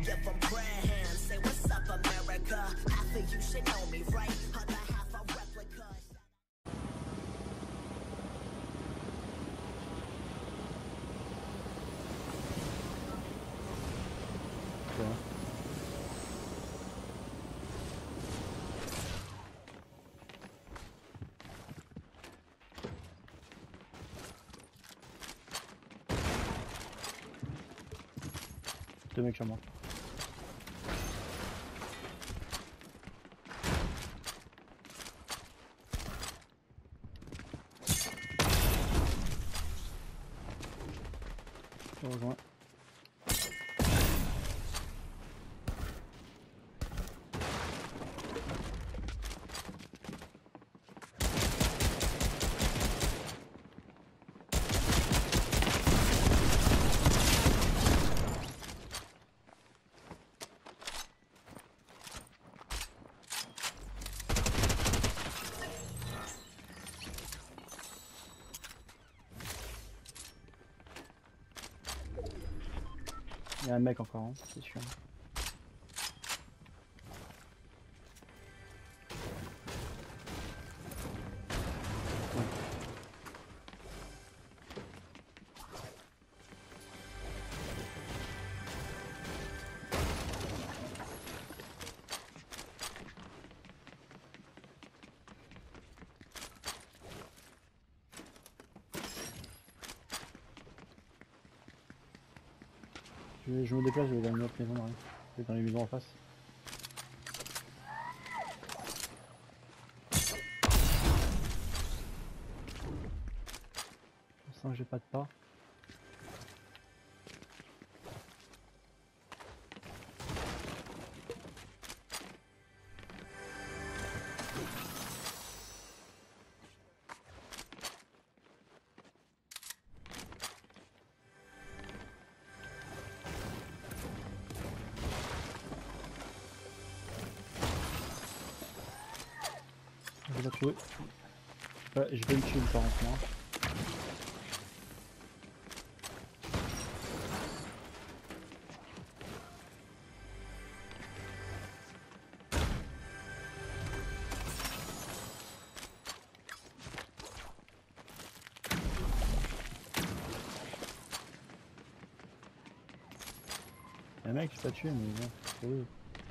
give them prayer hands. Say what's up, America. Half of you should know me, right? Other half a replica. Deux mecs sur moi. Je rejoins. Il y a un mec encore, hein, c'est sûr. Ouais. Je me déplace, je vais dans une autre maison, hein. Je vais dans les maisons en face. Pour l'instant j'ai pas de pas. Je vais la trouver. Ouais, je vais le tuer par contre moi. Il y a un mec qui s'est pas tué mais bon, c'est eux.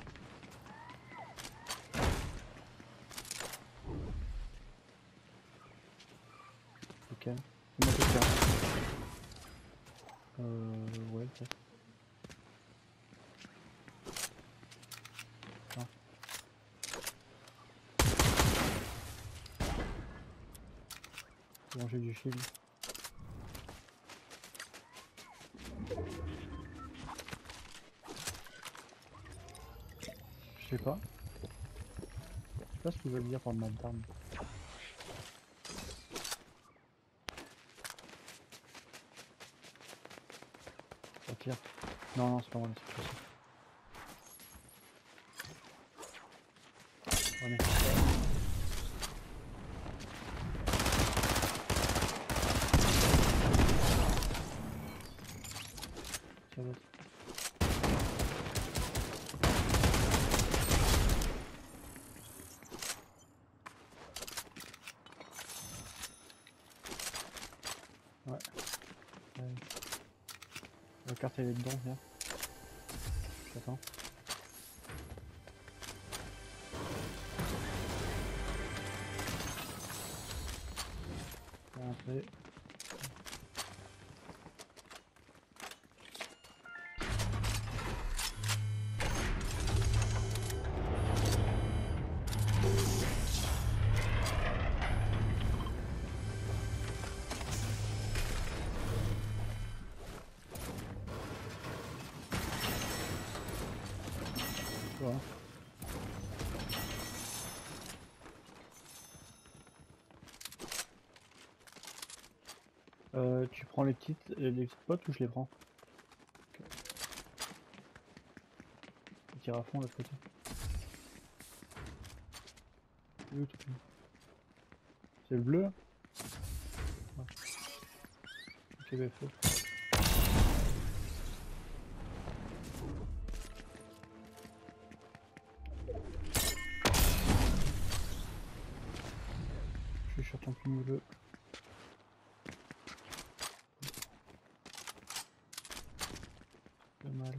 Ok. C'est moi qui le ouais, peut-être. Ah. Bon, j'ai du shield. Je sais pas. Je sais pas ce qu'ils veulent dire par le mal d'armes. Ça tire. Non, non, c'est pas moi, c'est pas ça. Allez. Ça va. Ouais. La carte elle est dedans, viens. J'attends. On va rentrer. Voilà. Tu prends les petites potes ou je les prends? Okay. Tu tires à fond l'autre côté. C'est le bleu là? Ouais. Ok, bah feu. champignon. Pas mal.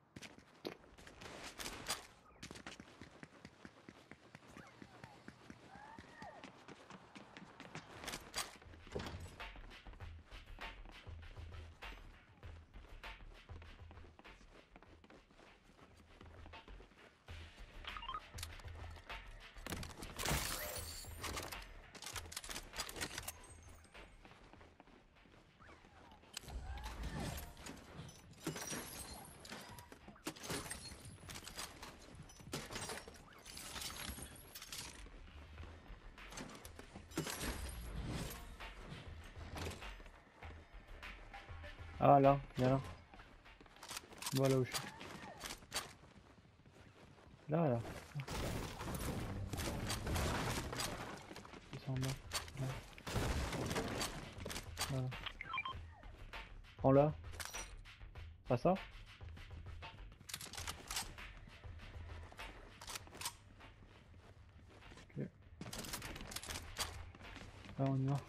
Ah là, viens là. Voilà où je suis. Là. Descends en bas. Là. Voilà. Prends-la. Pas ça? Ok. Là on y va.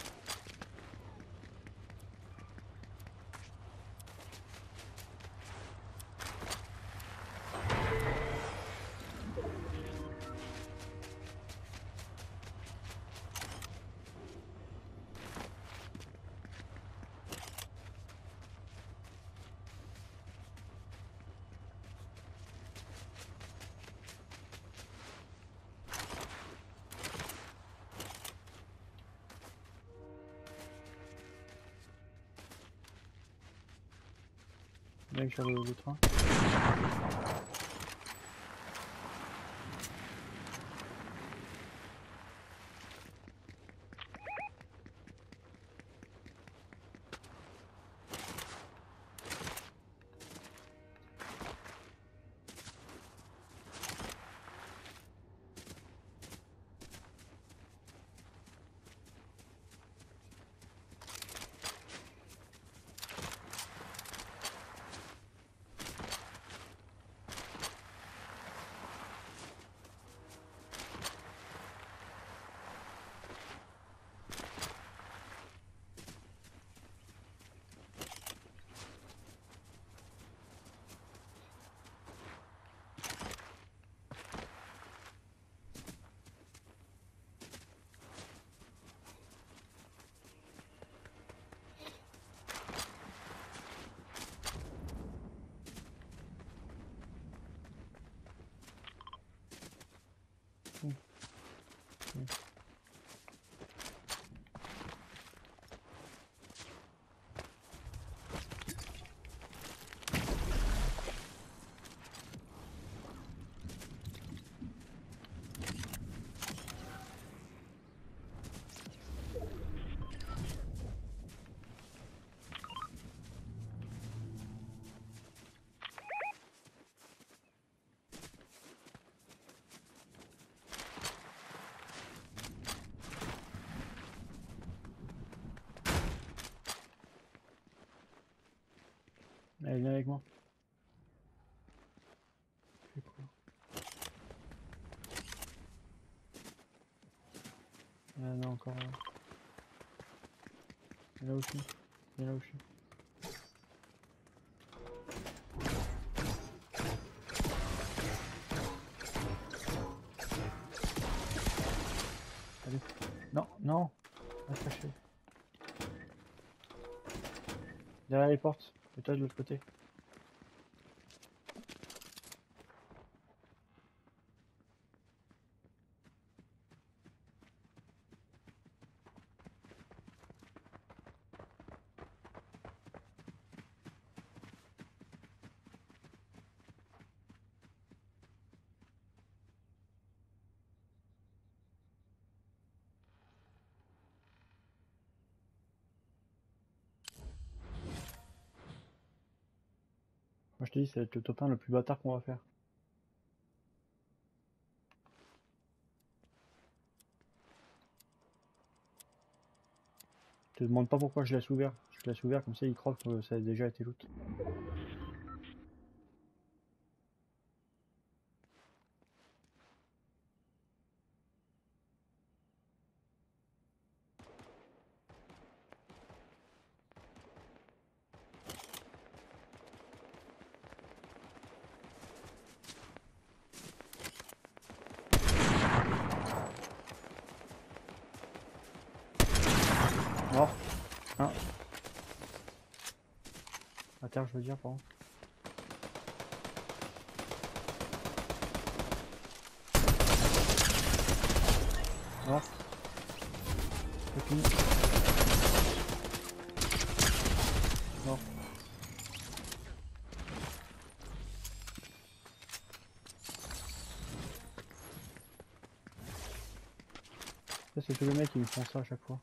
Mec sur le train. Allez, viens avec moi. C'est quoi? Ah non, encore là. Viens là où je suis. Viens là où je suis. Allez. Non, non. Reste caché. Derrière les portes. Et toi de l'autre côté. Moi je te dis, c'est le top 1 le plus bâtard qu'on va faire. Je te demande pas pourquoi je laisse ouvert. Je laisse ouvert comme ça, il croit que ça a déjà été loot. Ah. À terre, je veux dire, pardon. Non. C'est fini. Non. Ça, c'est tous les mecs qui me font ça à chaque fois.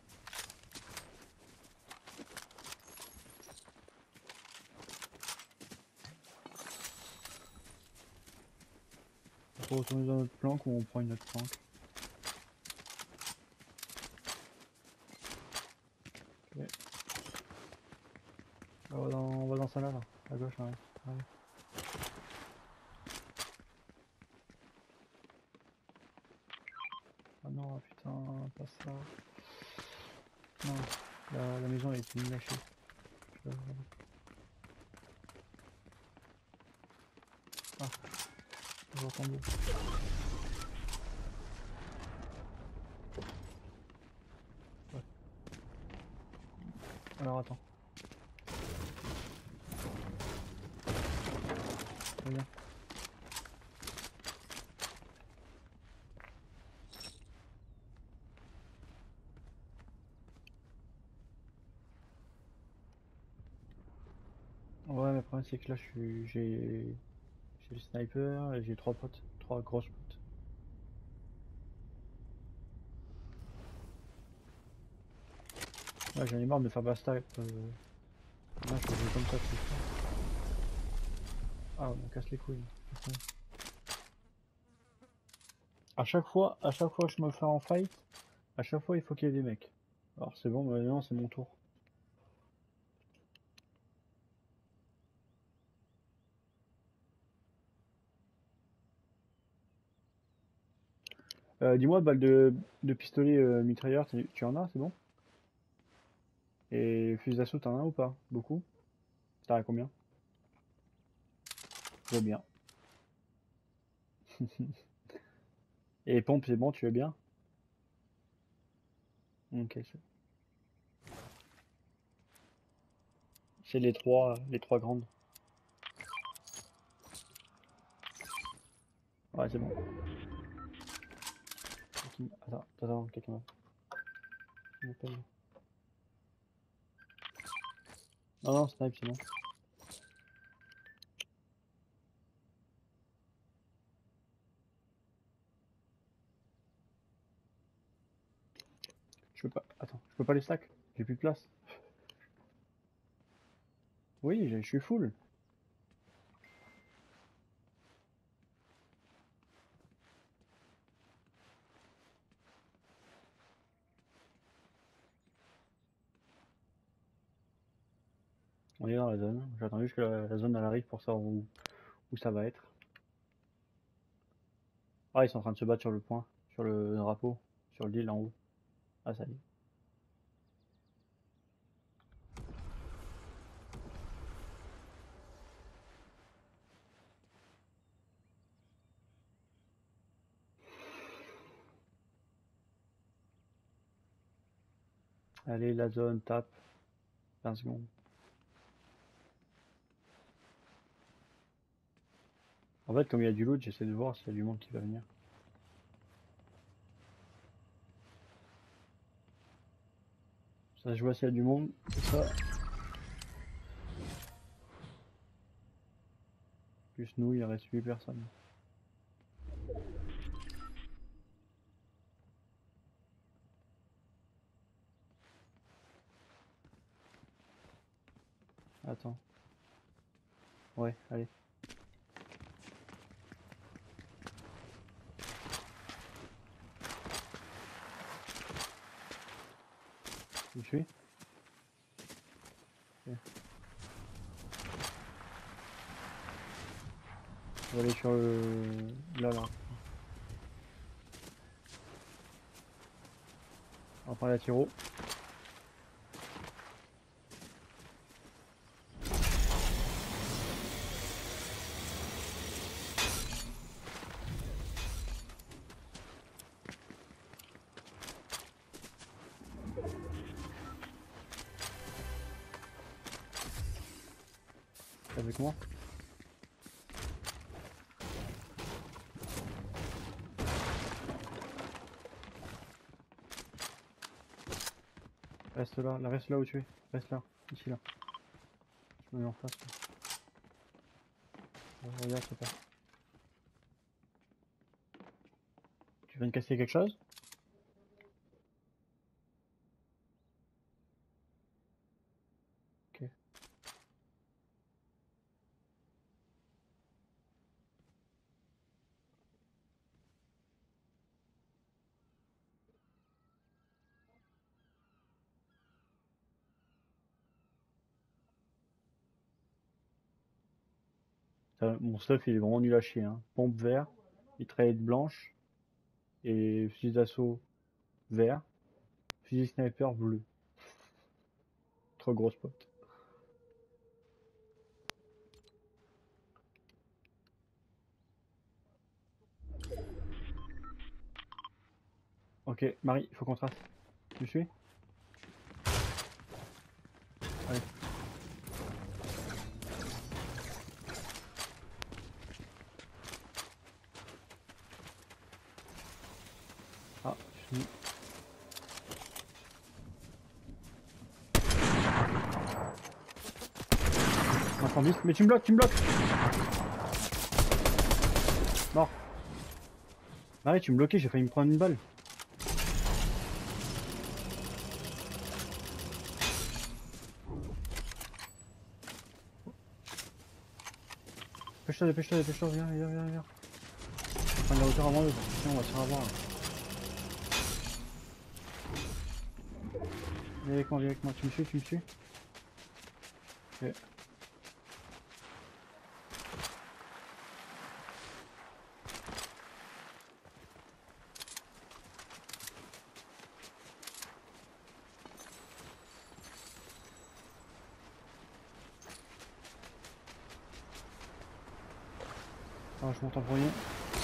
On peut retourner dans notre planque ou on prend une autre planque. Ok. On va dans celle-là, là. À gauche, ouais. Ouais. Ah non, putain, pas ça. Non, la maison elle est une lâchée. Ah, je vais tomber. Ouais. Alors attends. Reviens. Ouais, mais le problème c'est que là j'ai le sniper et j'ai 3 potes, 3 grosses potes. Ouais, j'en ai marre de faire basta. Là, je fais comme ça tout le temps. Ah, on casse les couilles. À chaque fois que je me fais en fight, à chaque fois il faut qu'il y ait des mecs. Alors c'est bon, maintenant c'est mon tour. Dis-moi, balle de pistolet mitrailleur, tu en as, c'est bon? Et fusil d'assaut, t'en as ou pas? Beaucoup? T'as à combien? Je veux bien. Et pompe, c'est bon, tu veux bien? Ok, c'est les trois grandes. Ouais, c'est bon. Attends, quelqu'un m'appelle. Non, non, snipe, c'est bon. Je peux pas, attends, je peux pas les stack. J'ai plus de place. Oui, je suis full. On est dans la zone. J'attends juste que la zone elle arrive pour savoir où ça va être. Ah, ils sont en train de se battre sur le point, sur le drapeau, sur l'île en haut. Ah, ça y est. Allez, la zone, tape. 20 secondes. En fait, comme il y a du loot, j'essaie de voir s'il y a du monde qui va venir. Ça, je vois s'il y a du monde. C'est ça. Plus nous, il reste 8 personnes. Attends. Ouais, allez. Tu me suis? Ok. On va aller sur le... là. On va prendre la tiro. Avec moi. Reste là, reste là où tu es. Reste là, ici là. Je me mets en face. Regarde, c'est pas. Tu viens de casser quelque chose? Ok. Mon stuff il est vraiment nul à chier. Hein. Pompe vert, mitraillette blanche et fusil d'assaut vert, fusil sniper bleu. Trop gros spot. Ok, Marie, il faut qu'on trace. Tu me suis? Allez. Ah, je suis... Incendie, mais tu me bloques, tu me bloques! Mort. Marie, tu me bloquais, j'ai failli me prendre une balle. Dépêche-toi, dépêche-toi, dépêche-toi, viens, viens, viens, viens. Je prends la hauteur avant eux, sinon on va se faire avoir. Viens avec moi, tu me suis, tu me suis. Ok. Ah, je monte en premier.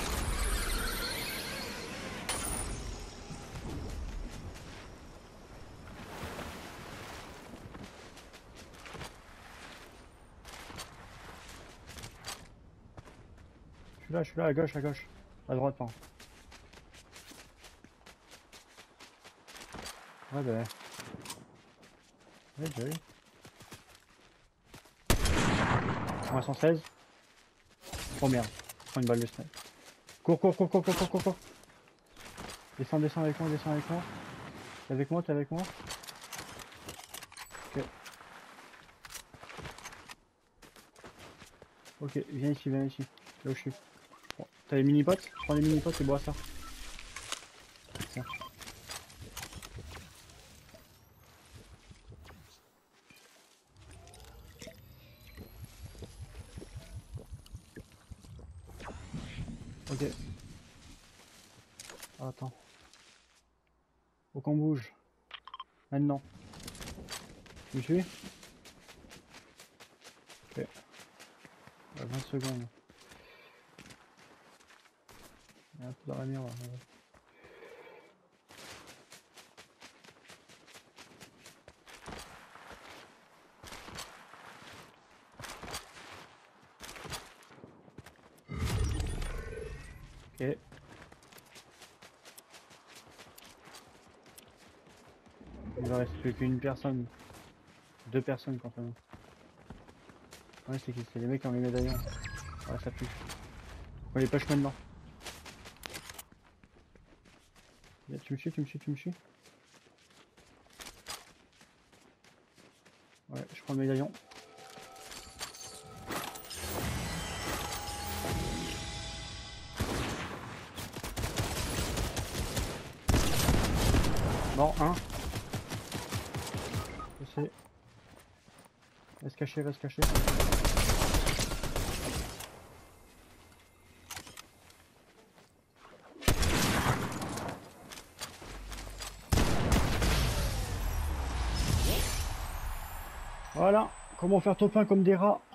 Je suis là, à gauche, à gauche. À droite, pardon. Ouais, bah ouais. Ouais, bah oui. Moins 116. Oh merde, je prends une balle de snipe. Cours, cours, cours, cours, cours, cours, cours, cours. Descends, descends avec moi, descends avec moi. T'es avec moi, t'es avec moi. Ok. Ok, viens ici, là où je suis. Bon, t'as les mini-potes? Prends les mini-potes et bois ça. Tiens. Ok. Ah, attends. Faut qu'on bouge. Maintenant. Tu me suis? Ok. 20 secondes. Il y a un peu dans la miroir. Ok. Il va rester plus qu'une personne. 2 personnes contre nous. Ouais, c'est qui? C'est les mecs qui ont les médaillons. Ouais, ça pue. On les push maintenant. Tu me suis, tu me suis, tu me suis. Ouais, je prends le médaillon. Mort, un. Je sais. Reste caché, reste caché. Voilà, comment faire top 1 comme des rats.